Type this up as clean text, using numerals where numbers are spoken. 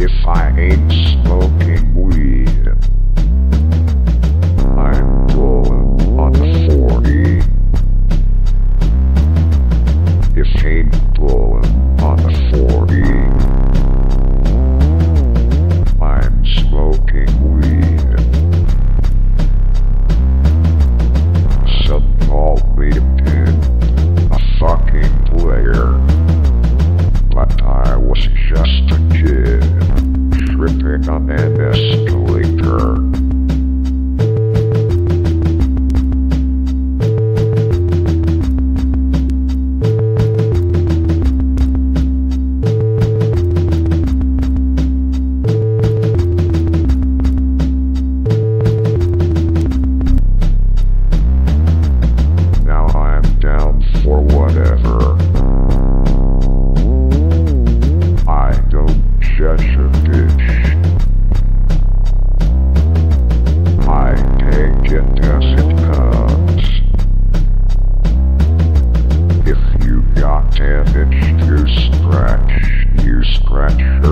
If I ain't smoking weed, I'm rolling on the 40. If ain't rolling on the 40, I'm smoking weed. Some call me a fucking player, but I was just a kid, tripping on an escalator. Now I'm down for whatever. I don't judge a bitch. I take it as it comes. If you got an itch to scratch, you scratch her.